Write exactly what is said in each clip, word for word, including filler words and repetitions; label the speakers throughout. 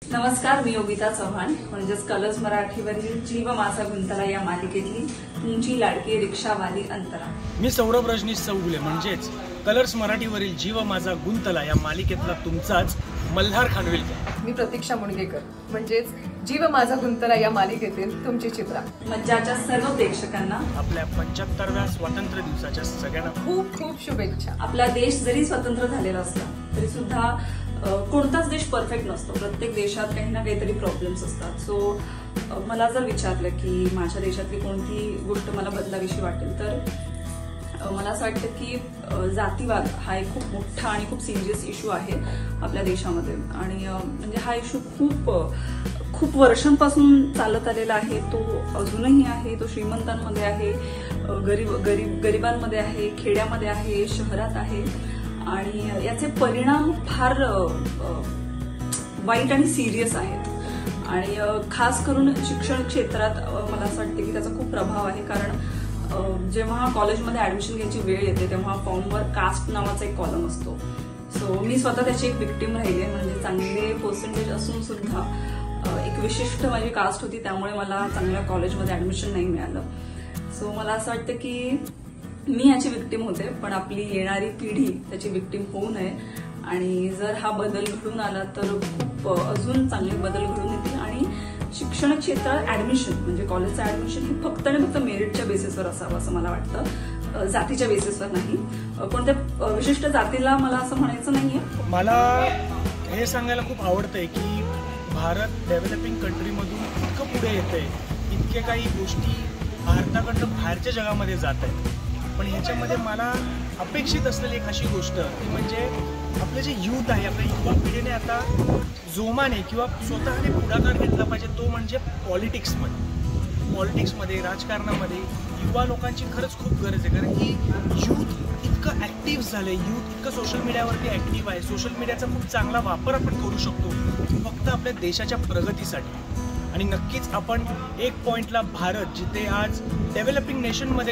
Speaker 1: नमस्कार, मी योगिता चव्हाण म्हणजेच कलर्स मराठीवरील जीव माझा गुंतला या मालिकेतली तुमची लाडकी रिक्षावाली अंतरा।
Speaker 2: मी सौरभ रजनीश चौगुले म्हणजेच कलर्स मराठीवरील जीव माझा गुंतला या मालिकेतला तुमचाच मल्हार खानविलकर।
Speaker 3: मी प्रतीक्षा मुणगेकर म्हणजेच जीव माझा गुंतला या मालिकेतील तुमची चित्रा।
Speaker 1: मज्जाच्या सर्व प्रेक्षकांना
Speaker 2: आपल्या पंच्याहत्तरव्या स्वातंत्र्य दिवसाच्या सगळ्यांना
Speaker 3: खूप खूप शुभेच्छा।
Speaker 1: आपला देश जरी स्वतंत्र झालेला असला तरी सुद्धा कोणताच देश परफेक्ट नसतो। प्रत्येक देशात काही ना काहीतरी प्रॉब्लेम्स असतात। सो मला जर विचारलं की माझ्या देशातली कोणती गोष्ट मला बदलावीशी वाटेल तर मला असं वाटतं की जातीवाद हा एक खूप मोठा आणि खूप सिरियस इश्यू आहे आपल्या देशामध्ये। आणि म्हणजे हा इश्यू खूप खूप वर्षांपासून चालत आलेला आहे। तो अजूनही आहे। तो श्रीमंतांमध्ये आहे, गरीब गरीब गरिबांमध्ये आहे, खेड्यामध्ये आहे, शहरात आहे। आणि याचे परिणाम फार वाईट आणि सिरियस आहेत। आणि खास करून शिक्षण क्षेत्रात मला असं वाटतं की त्याचा खूप प्रभाव आहे। कारण जेव्हा कॉलेजमध्ये ऍडमिशन घ्यायची वेळ येते तेव्हा फॉर्मवर कास्ट नावाचा एक कॉलम असतो। सो मी स्वतः त्याची एक विक्टीम राहिले। म्हणजे चांगले पर्सेंटेज असून सुद्धा एक विशिष्ट माझी कास्ट होती, त्यामुळे मला चांगल्या कॉलेजमध्ये ऍडमिशन नाही मिळालं। सो मला असं वाटतं की मी याची विक्टीम होते, पण आपली येणारी पिढी त्याची विक्टीम होऊ नये। आणि जर हा बदल घडून आला तर खूप अजून चांगले बदल घडून येतील। आणि शिक्षण क्षेत्रात ऍडमिशन म्हणजे कॉलेजचं ऍडमिशन हे फक्त आणि फक्त मेरिटच्या बेसिसवर असावं असं मला वाटतं, जातीच्या बेसिसवर नाही। कोणत्या विशिष्ट जातीला मला असं म्हणायचं नाहीये।
Speaker 2: मला हे सांगायला खूप आवडतंय की भारत डेव्हलपिंग कंट्रीमधून इतकं पुढे येतंय, इतके काही गोष्टी भारताकडनं बाहेरच्या जगामध्ये जात आहेत। पण ह्याच्यामध्ये मला अपेक्षित असलेली एक अशी गोष्ट ती म्हणजे आपलं जे यूथ आहे, आपल्या युवा पिढीने आता जोमाने किंवा स्वतःने पुढाकार घेतला पाहिजे, तो म्हणजे पॉलिटिक्समध्ये पॉलिटिक्समध्ये राजकारणामध्ये युवा लोकांची खरंच खूप गरज आहे। कारण की यूथ इतकं ॲक्टिव्ह झालं आहे, यूथ इतकं सोशल मीडियावरती ॲक्टिव्ह आहे। सोशल मीडियाचा खूप चांगला वापर आपण करू शकतो फक्त आपल्या देशाच्या प्रगतीसाठी। आणि नक्कीच आपण एक पॉईंटला भारत जिथे आज डेव्हलपिंग नेशनमध्ये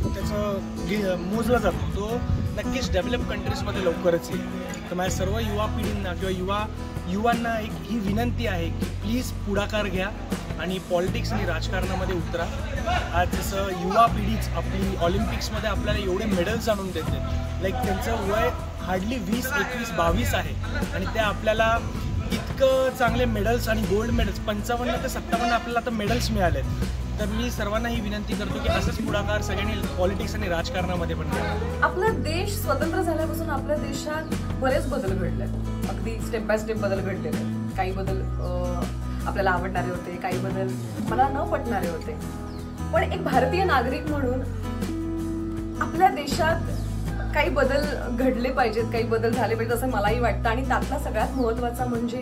Speaker 2: त्याचं मोजला जातो तो नक्कीच डेव्हलप कंट्रीजमध्ये लवकरच येईल। तर माझ्या सर्व युवा पिढींना किंवा युवा युवांना एक ही विनंती आहे की प्लीज पुढाकार घ्या आणि पॉलिटिक्स आणि राजकारणामध्ये उतरा। आज जसं युवा पिढीच आपली ऑलिम्पिक्समध्ये आपल्याला एवढे मेडल्स आणून देते, लाईक त्यांचं वय हार्डली वीस एकवीस बावीस आहे आणि त्या आपल्याला इतकं चांगले मेडल्स आणि गोल्ड मेडल्स पंचावन्न ते सत्तावन्न आपल्याला आता मेडल्स मिळाले। तर मी सर्वांना ही विनंती करतो की असंच पुढाकार सगळ्यांनी पॉलिटिक्स आणि राजकारणामध्ये पण घ्या।
Speaker 3: आपला देश स्वतंत्र झाल्यापासून आपल्या देशात बरेच बदल घडले, अगदी स्टेप बाय स्टेप बदल घडलेले। काही बदल आपल्याला आवडणारे होते, काही बदल मला न पटणारे होते। पण एक भारतीय नागरिक म्हणून आपल्या देशात काही बदल घडले पाहिजेत, काही बदल झाले पाहिजेत असं मलाही वाटतं। आणि त्यातला सगळ्यात महत्त्वाचा म्हणजे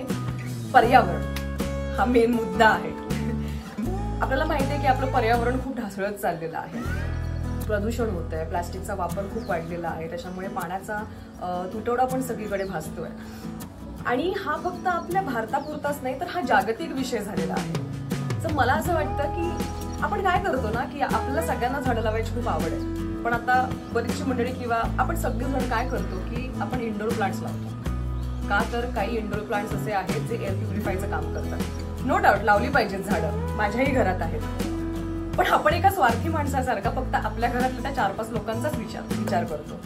Speaker 3: पर्यावरण हा मेन मुद्दा आहे। आपल्याला माहिती आहे की आपलं पर्यावरण खूप ढासळत चाललेलं आहे, प्रदूषण होत आहे, प्लास्टिकचा वापर खूप वाढलेला आहे, त्याच्यामुळे पाण्याचा तुटवडा पण सगळीकडे भासतोय। आणि हा फक्त आपल्या भारतापुरताच नाही तर हा जागतिक विषय झालेला आहे। तर मला असं वाटतं की आपण काय करतो ना की आपल्याला सगळ्यांना झाडं लावायची खूप आवड आहे, पण आता बरीचशी मंडळी किंवा आपण सगळेजण काय करतो की आपण इंडोर प्लांट्स लावतो। का तर काही इंडोर प्लांट्स असे आहेत जे एअर प्युरिफायचं काम करतात। नो डाऊट लावली पाहिजेत झाडं, माझ्याही घरात आहेत। पण आपण एका स्वार्थी माणसासारखा फक्त आपल्या घरातल्या त्या चार पाच लोकांचाच विचार विचार करतो।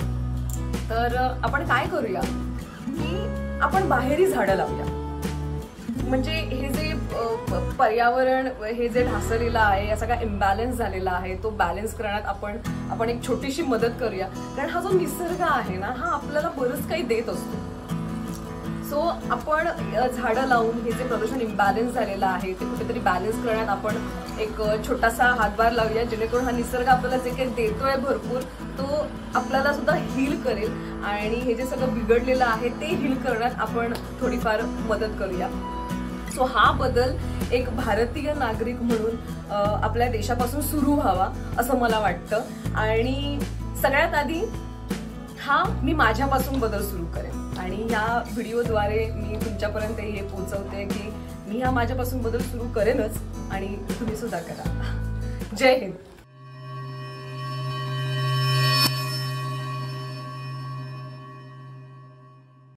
Speaker 3: तर आपण काय करूया की आपण बाहेरही झाडं लावूया। म्हणजे हे जे पर्यावरण हे जे ढासळलेलं आहे, या सगळा इम्बॅलन्स झालेला आहे, तो बॅलन्स करण्यात आपण आपण एक छोटीशी मदत करूया। कारण हा जो निसर्ग आहे ना हा आपल्याला बरंच काही देत असतो। सो आपण झाडं लावून हे जे प्रदूषण इम्बॅलन्स झालेलं आहे ते कुठेतरी बॅलन्स करण्यात आपण एक छोटासा हातभार लावूया, जेणेकरून हा निसर्ग आपल्याला जे काही देतोय भरपूर तो आपल्याला सुद्धा हील करेल। आणि हे जे सगळं बिघडलेलं आहे ते हील करण्यात आपण थोडीफार मदत करूया। सो हा बदल एक भारतीय नागरिक म्हणून आपल्या देशापासून सुरू व्हावा असं मला वाटतं। आणि सगळ्यात आधी हा मी माझ्यापासून बदल सुरू करेन आणि या व्हिडिओद्वारे मी तुमच्यापर्यंत हे पोहोचवते की मी हा माझ्यापासून बदल सुरू करेनच आणि तुम्ही सुद्धा करा। जय हिंद।